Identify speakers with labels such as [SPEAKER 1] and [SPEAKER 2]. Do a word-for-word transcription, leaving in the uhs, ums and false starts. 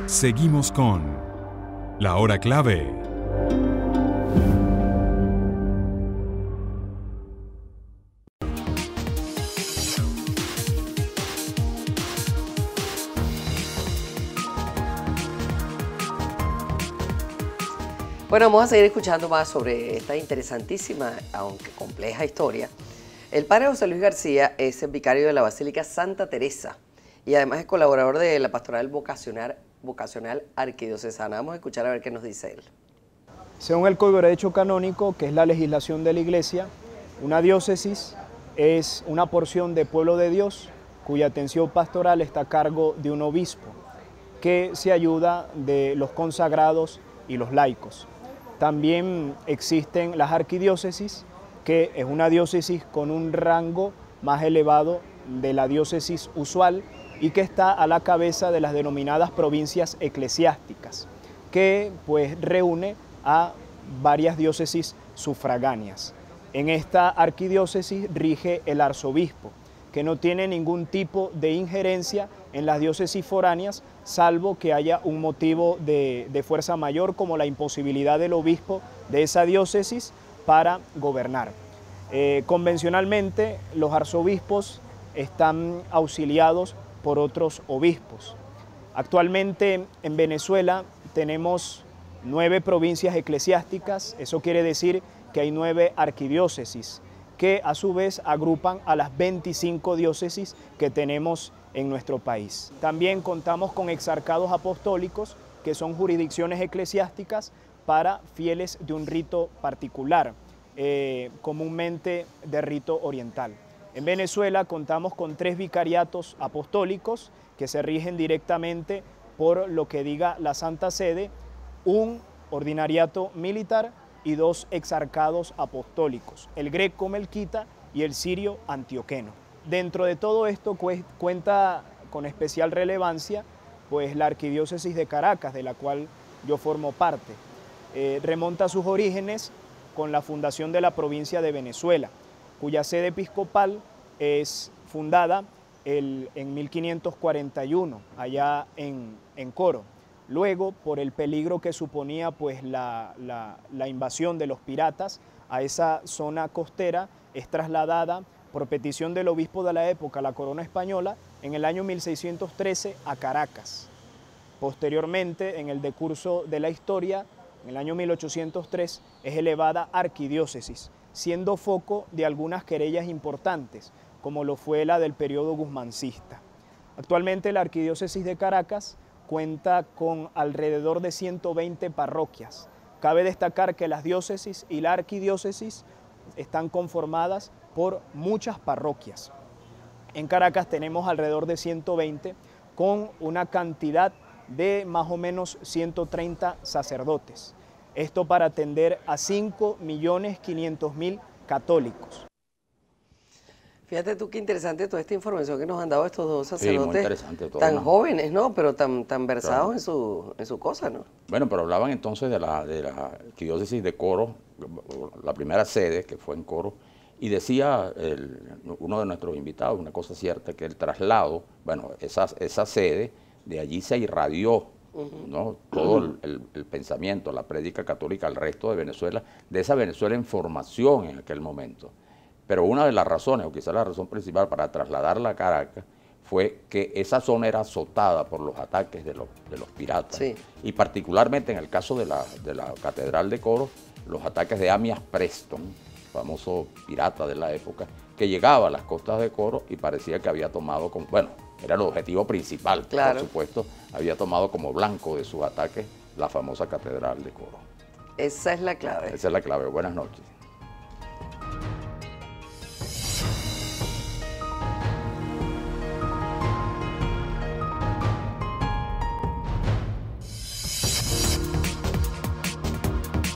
[SPEAKER 1] Seguimos con La Hora Clave.
[SPEAKER 2] Bueno, vamos a seguir escuchando más sobre esta interesantísima, aunque compleja historia. El padre José Luis García es el vicario de la Basílica Santa Teresa y además es colaborador de la Pastoral Vocacional, Vocacional Arquidiocesana. Vamos a escuchar a ver qué nos dice él.
[SPEAKER 3] Según el Código de Derecho Canónico, que es la legislación de la Iglesia, una diócesis es una porción de pueblo de Dios cuya atención pastoral está a cargo de un obispo que se ayuda de los consagrados y los laicos. También existen las arquidiócesis, que es una diócesis con un rango más elevado de la diócesis usual y que está a la cabeza de las denominadas provincias eclesiásticas, que pues reúne a varias diócesis sufragáneas. En esta arquidiócesis rige el arzobispo, que no tiene ningún tipo de injerencia en las diócesis foráneas, salvo que haya un motivo de, de fuerza mayor, como la imposibilidad del obispo de esa diócesis para gobernar. Eh, convencionalmente, los arzobispos están auxiliados por otros obispos. Actualmente en Venezuela tenemos nueve provincias eclesiásticas, eso quiere decir que hay nueve arquidiócesis, que a su vez agrupan a las veinticinco diócesis que tenemos en nuestro país. También contamos con exarcados apostólicos, que son jurisdicciones eclesiásticas para fieles de un rito particular, eh, comúnmente de rito oriental. En Venezuela contamos con tres vicariatos apostólicos que se rigen directamente por lo que diga la Santa Sede, un ordinariato militar y dos exarcados apostólicos, el greco-melquita y el sirio-antioqueno. Dentro de todo esto cuenta con especial relevancia pues, la arquidiócesis de Caracas, de la cual yo formo parte. Eh, remonta sus orígenes con la fundación de la provincia de Venezuela, cuya sede episcopal es fundada el, en mil quinientos cuarenta y uno, allá en, en Coro. Luego, por el peligro que suponía pues, la, la, la invasión de los piratas a esa zona costera, es trasladada por petición del obispo de la época, la corona española, en el año mil seiscientos trece a Caracas. Posteriormente, en el decurso de la historia, en el año mil ochocientos tres, es elevada arquidiócesis, siendo foco de algunas querellas importantes, como lo fue la del periodo guzmancista. Actualmente la arquidiócesis de Caracas cuenta con alrededor de ciento veinte parroquias. Cabe destacar que las diócesis y la arquidiócesis están conformadas por muchas parroquias. En Caracas tenemos alrededor de ciento veinte con una cantidad de más o menos ciento treinta sacerdotes. Esto para atender a cinco millones quinientos mil católicos.
[SPEAKER 2] Fíjate tú qué interesante toda esta información que nos han dado estos dos sacerdotes
[SPEAKER 4] sí,
[SPEAKER 2] tan
[SPEAKER 4] ¿no?
[SPEAKER 2] jóvenes, ¿no? Pero tan, tan versados
[SPEAKER 4] claro.
[SPEAKER 2] en su, en su cosa, ¿no?
[SPEAKER 4] Bueno, pero hablaban entonces de la, de la arquidiócesis de Coro, la primera sede que fue en Coro, y decía el, uno de nuestros invitados, una cosa cierta, que el traslado, bueno, esa, esa sede, de allí se irradió, uh-huh. ¿no? todo el, el, el pensamiento, la prédica católica al resto de Venezuela, de esa Venezuela en formación en aquel momento. Pero una de las razones, o quizás la razón principal para trasladarla a Caracas, fue que esa zona era azotada por los ataques de los, de los piratas.
[SPEAKER 2] Sí.
[SPEAKER 4] Y particularmente en el caso de la, de la Catedral de Coro, los ataques de Amyas Preston, famoso pirata de la época, que llegaba a las costas de Coro y parecía que había tomado, como, bueno, era el objetivo principal,
[SPEAKER 2] claro.
[SPEAKER 4] por supuesto, había tomado como blanco de sus ataques la famosa Catedral de Coro.
[SPEAKER 2] Esa es la clave.
[SPEAKER 4] Esa es la clave. Buenas noches.